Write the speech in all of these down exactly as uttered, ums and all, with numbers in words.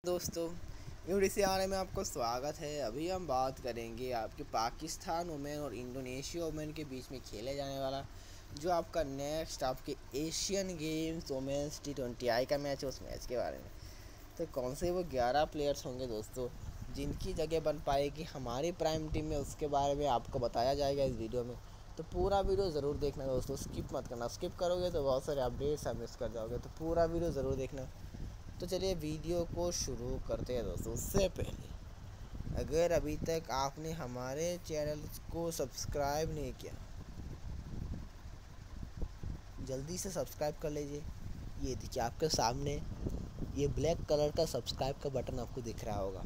दोस्तों, यूडीसी आने में आपको स्वागत है। अभी हम बात करेंगे आपके पाकिस्तान वुमेन और इंडोनेशिया वुमेन के बीच में खेले जाने वाला जो आपका नेक्स्ट आपके Asian Games women's T twenty I का मैच है, उस मैच के बारे में। तो कौन से वो ग्यारह प्लेयर्स होंगे दोस्तों जिनकी जगह बन पाएगी हमारी प्राइम टीम में, उसके बारे में आपको बताया जाएगा इस वीडियो में। तो पूरा वीडियो ज़रूर देखना दोस्तों, स्किप मत करना। स्किप करोगे तो बहुत सारे अपडेट्स आप मिस कर जाओगे, तो पूरा वीडियो ज़रूर देखना। तो चलिए वीडियो को शुरू करते हैं दोस्तों। उससे पहले अगर अभी तक आपने हमारे चैनल को सब्सक्राइब नहीं किया, जल्दी से सब्सक्राइब कर लीजिए। ये देखिए आपके सामने ये ब्लैक कलर का सब्सक्राइब का बटन आपको दिख रहा होगा।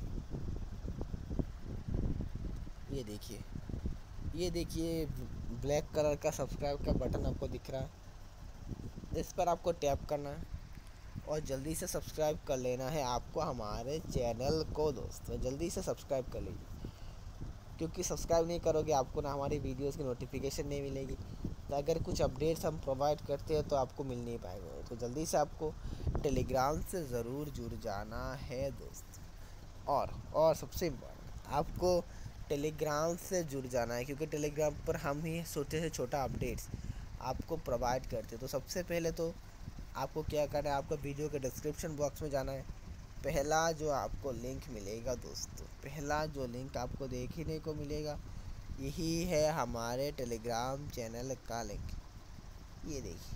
ये देखिए ये देखिए ब्लैक कलर का सब्सक्राइब का बटन आपको दिख रहा है। इस पर आपको टैप करना है और जल्दी से सब्सक्राइब कर लेना है आपको हमारे चैनल को। दोस्तों जल्दी से सब्सक्राइब कर लीजिए, क्योंकि सब्सक्राइब नहीं करोगे आपको ना हमारी वीडियोस की नोटिफिकेशन नहीं मिलेगी। तो अगर कुछ अपडेट्स हम प्रोवाइड करते हैं तो आपको मिल नहीं पाएगा। तो जल्दी से आपको टेलीग्राम से ज़रूर जुड़ जाना है दोस्त। और और सबसे इम्पोर्टेंट, आपको टेलीग्राम से जुड़ जाना है, क्योंकि टेलीग्राम पर हम ही छोटे से छोटा अपडेट्स आपको प्रोवाइड करते हैं। तो सबसे पहले तो आपको क्या करना है, आपको वीडियो के डिस्क्रिप्शन बॉक्स में जाना है। पहला जो आपको लिंक मिलेगा दोस्तों, पहला जो लिंक आपको देखने को मिलेगा, यही है हमारे टेलीग्राम चैनल का लिंक। ये देखिए,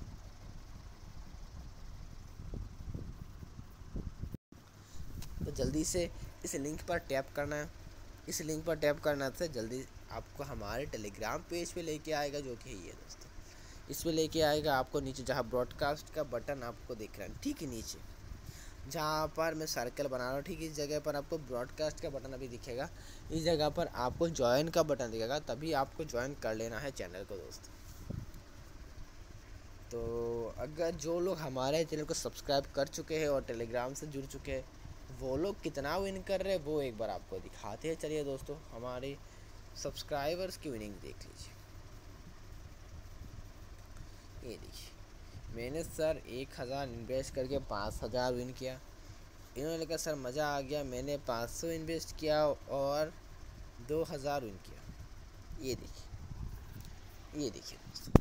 तो जल्दी से इस लिंक पर टैप करना है। इस लिंक पर टैप करना से जल्दी आपको हमारे टेलीग्राम पेज पे लेके आएगा, जो कि ये दोस्तों इस पे लेके आएगा आपको नीचे, जहाँ ब्रॉडकास्ट का बटन आपको दिख रहा है ठीक है नीचे, जहाँ पर मैं सर्कल बना रहा हूँ, ठीक इस जगह पर आपको ब्रॉडकास्ट का बटन अभी दिखेगा। इस जगह पर आपको ज्वाइन का बटन दिखेगा, तभी आपको ज्वाइन कर लेना है चैनल को दोस्त। तो अगर जो लोग हमारे चैनल को सब्सक्राइब कर चुके हैं और टेलीग्राम से जुड़ चुके हैं, वो लोग कितना विन कर रहे हैं वो एक बार आपको दिखाते हैं। चलिए दोस्तों, हमारे सब्सक्राइबर्स की विनिंग देख लीजिए। ये देखिए, मैंने सर एक हज़ार इन्वेस्ट करके पाँच हज़ार विन किया। इन्होंने कहा सर मज़ा आ गया, मैंने पाँच सौ इन्वेस्ट किया और दो हज़ार विन किया। ये देखिए ये देखिए दोस्तों,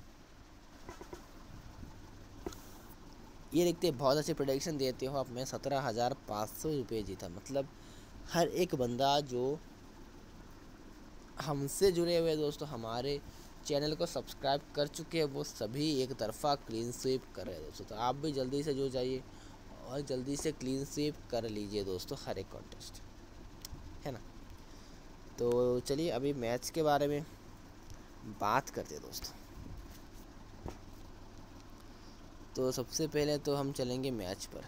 ये देखते बहुत अच्छी प्रोडिक्शन देते हो आप। मैं सत्रह हज़ार पाँच सौ रुपये जीता। मतलब हर एक बंदा जो हमसे जुड़े हुए दोस्तों, हमारे चैनल को सब्सक्राइब कर चुके हैं, वो सभी एक तरफा क्लीन स्वीप कर रहे हैं दोस्तों। तो आप भी जल्दी से जुड़ जाइए और जल्दी से क्लीन स्वीप कर लीजिए दोस्तों, हर एक कॉन्टेस्ट है ना। तो चलिए अभी मैच के बारे में बात करते हैं दोस्तों। तो सबसे पहले तो हम चलेंगे मैच पर,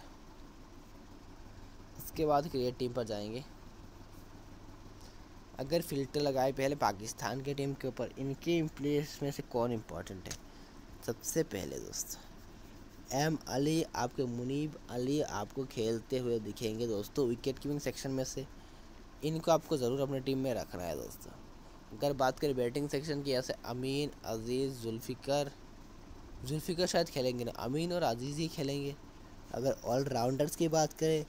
उसके बाद क्रिएट टीम पर जाएंगे। अगर फिल्टर लगाए पहले पाकिस्तान के टीम के ऊपर, इनके प्लेयर्स में से कौन इम्पोर्टेंट है। सबसे पहले दोस्तों एम अली, आपके मुनीब अली आपको खेलते हुए दिखेंगे दोस्तों विकेट कीपिंग सेक्शन में से। इनको आपको ज़रूर अपने टीम में रखना है दोस्तों। अगर बात करें बैटिंग सेक्शन की, ऐसे अमीन, अजीज़, जुल्फ़िकर जुल्फ़िकर शायद खेलेंगे ना, अमीन और अजीज़ ही खेलेंगे। अगर ऑलराउंडर्स की बात करें,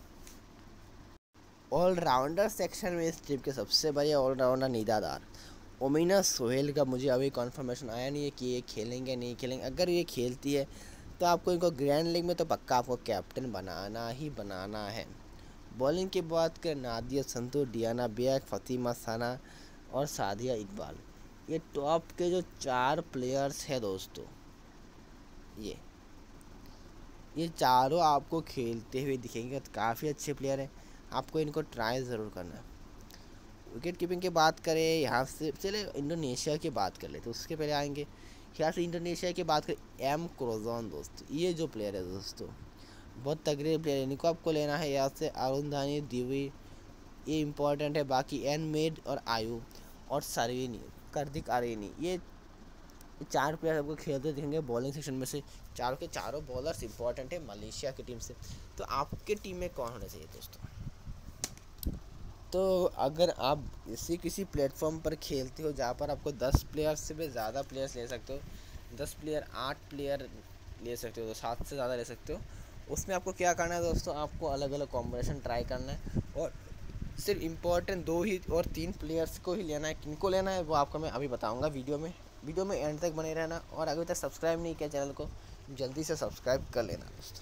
ऑलराउंडर सेक्शन में इस टीम के सबसे बढ़िया ऑलराउंडर निदादार ओमिना सोहेल का मुझे अभी कंफर्मेशन आया नहीं है कि ये खेलेंगे नहीं खेलेंगे। अगर ये खेलती है तो आपको इनको ग्रैंड लीग में तो पक्का आपको कैप्टन बनाना ही बनाना है। बॉलिंग की बात करें, नादिया संतू, डियाना बेग, फ़ातिमा सना और सादिया इकबाल, ये टॉप के जो चार प्लेयर्स हैं दोस्तों, ये ये चारों आपको खेलते हुए दिखेंगे। तो काफ़ी अच्छे प्लेयर हैं, आपको इनको ट्राई ज़रूर करना है। विकेट कीपिंग की बात करें, यहाँ से चले इंडोनेशिया की बात कर ले, तो उसके पहले आएंगे यहाँ से इंडोनेशिया की बात करें, एम क्रोजॉन दोस्तों, ये जो प्लेयर है दोस्तों बहुत तगड़े प्लेयर है। इनको आपको लेना है। यहाँ से अरुंधानी दिवी, ये इम्पोर्टेंट है। बाकी एन मेड और आयु और सरवीनी कार्तिक आर्यनी, ये चार प्लेयर आपको खेलते दिखेंगे बॉलिंग सेक्शन में से। चारों के चारों बॉलर्स इंपॉर्टेंट है मलेशिया की टीम से। तो आपके टीम में कौन होना चाहिए दोस्तों। तो अगर आप इसी किसी प्लेटफॉर्म पर खेलते हो जहाँ पर आपको दस प्लेयर से भी ज़्यादा प्लेयर्स ले सकते हो, दस प्लेयर आठ प्लेयर ले सकते हो, तो सात से ज़्यादा ले सकते हो, उसमें आपको क्या करना है दोस्तों, आपको अलग अलग कॉम्बिनेशन ट्राई करना है और सिर्फ इम्पोर्टेंट दो ही और तीन प्लेयर्स को ही लेना है। किनको लेना है वो आपको मैं अभी बताऊंगा वीडियो में। वीडियो में एंड तक बने रहना और अभी तक सब्सक्राइब नहीं किया चैनल को जल्दी से सब्सक्राइब कर लेना दोस्तों।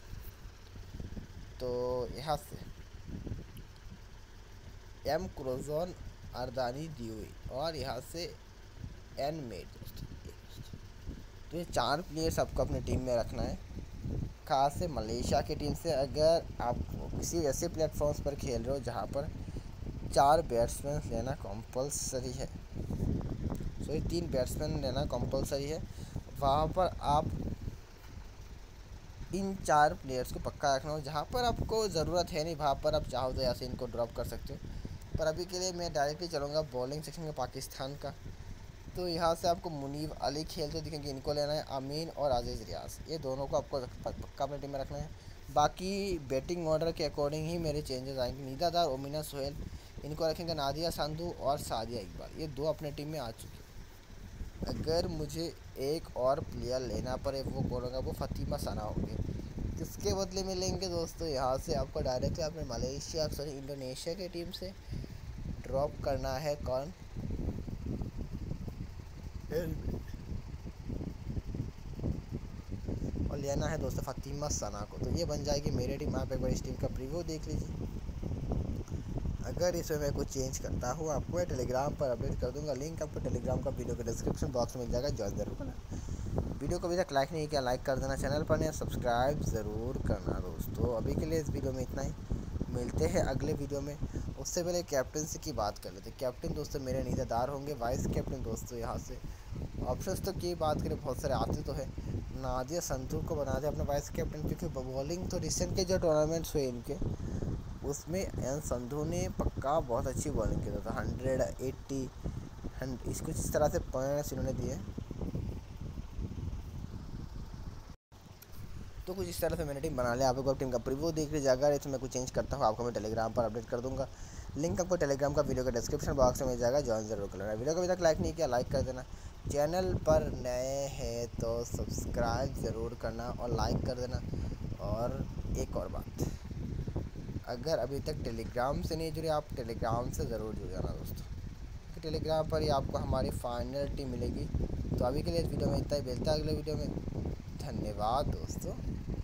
तो यहाँ से एम क्रोजोन अर्दानी ड्यूई और यहाँ से एन मेड दोस्तों। तो ये चार प्लेयर्स आपको अपनी टीम में रखना है, खास से मलेशिया की टीम से। अगर आप किसी ऐसे प्लेटफॉर्म्स पर खेल रहे हो जहाँ पर चार बैट्समैन लेना कंपलसरी है, सो ये तीन बैट्समैन लेना कंपलसरी है, वहाँ पर आप इन चार प्लेयर्स को पक्का रखना हो। जहाँ पर आपको ज़रूरत है नहीं वहाँ पर आप चाहो तो ऐसे इनको ड्रॉप कर सकते हो, पर अभी के लिए मैं डायरेक्टली चलूँगा बॉलिंग सेक्शन में पाकिस्तान का। तो यहाँ से आपको मुनीब अली खेलते दिखेंगे, इनको लेना है। अमीन और आज़ीज़ रियाज, ये दोनों को आपको पक्का अपनी टीम में रखना है। बाकी बैटिंग ऑर्डर के अकॉर्डिंग ही मेरे चेंजेस आएंगे। नीदा दार, ओमिना सोहेल, इनको रखेंगे। नादिया संधू और सादिया इकबाल, ये दो अपने टीम में आ चुके हैं। अगर मुझे एक और प्लेयर लेना पड़े वो कौन होगा, वो फ़ातिमा सना होंगे। किसके बदले में लेंगे दोस्तों, यहाँ से आपको डायरेक्टली अपने मलेशिया सॉरी इंडोनेशिया की टीम से ड्रॉप करना है कौन, और लेना है दोस्तों फ़ातिमा सना को। तो ये बन जाएगी मेरी टीम। आप एक बार इस टीम का प्रीव्यू देख लीजिए। अगर इसमें मैं कुछ चेंज करता हूँ आपको मैं टेलीग्राम पर अपडेट कर दूंगा। लिंक आपको टेलीग्राम का वीडियो के डिस्क्रिप्शन बॉक्स में मिल जाएगा, ज्वाइन जरूर करना। वीडियो को अभी तक लाइक नहीं किया लाइक कर देना, चैनल पर नहीं सब्सक्राइब ज़रूर करना दोस्तों। अभी के लिए इस वीडियो में इतना ही, मिलते हैं अगले वीडियो में। उससे पहले कैप्टनसी की बात कर लेते। कैप्टन दोस्तों मेरे नीदादार होंगे। वाइस कैप्टन दोस्तों यहाँ से ऑप्शंस तो की बात करें बहुत सारे आते तो है। नादिया संधू को बना दे अपना वाइस कैप्टन, क्योंकि बॉलिंग तो रिसेंट के जो टूर्नामेंट्स हुए इनके उसमें एन संधू ने पक्का बहुत अच्छी बॉलिंग की था। हंड्रेड एट्टी हंड इस कुछ इस तरह से पॉइंट्स इन्होंने दिए। तो कुछ इस तरह से मैंने टीम बना लिया। आप एक बार टीम का प्रीव्यू देख लीजिए। अगर इसमें मैं कुछ चेंज करता हूँ आपको मैं टेलीग्राम पर अपडेट कर दूंगा। लिंक आपको टेलीग्राम का वीडियो का डिस्क्रिप्शन बॉक्स में मिल जाएगा, ज्वाइन जरूर कर लेना। वीडियो को अभी तक लाइक नहीं किया लाइक कर देना। चैनल पर नए हैं तो सब्सक्राइब ज़रूर करना और लाइक कर देना। और एक और बात, अगर अभी तक टेलीग्राम से नहीं जुड़े आप टेलीग्राम से ज़रूर जुड़ जाना दोस्तों, क्योंकि टेलीग्राम पर ही आपको हमारी फाइनल टीम मिलेगी। तो अभी के लिए इस वीडियो में इतना ही, मिलता है अगले वीडियो में। धन्यवाद दोस्तों।